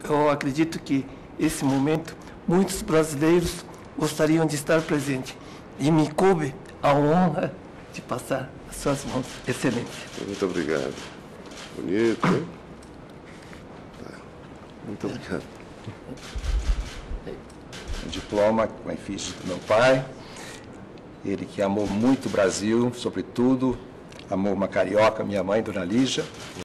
eu acredito que esse momento muitos brasileiros gostariam de estar presente. E me coube a honra de passar as suas mãos. Excelência. Muito obrigado. Bonito, hein? Tá. Muito obrigado. Um diploma com a efígie do meu pai. Ele que amou muito o Brasil, sobretudo, amou uma carioca, minha mãe, Dona Lígia.